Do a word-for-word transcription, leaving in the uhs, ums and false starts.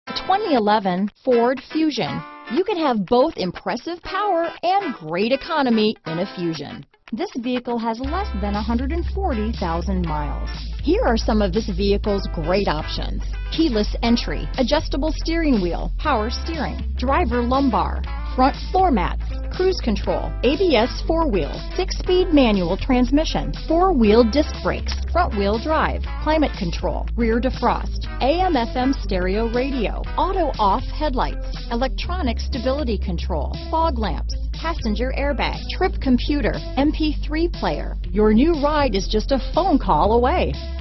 twenty eleven Ford Fusion. You can have both impressive power and great economy in a Fusion. This vehicle has less than one hundred forty thousand miles. Here are some of this vehicle's great options: keyless entry, adjustable steering wheel, power steering, driver lumbar, front floor mats, cruise control, A B S four-wheel, six-speed manual transmission, four-wheel disc brakes, front-wheel drive, climate control, rear defrost, A M F M stereo radio, auto-off headlights, electronic stability control, fog lamps, passenger airbag, trip computer, M P three player. Your new ride is just a phone call away.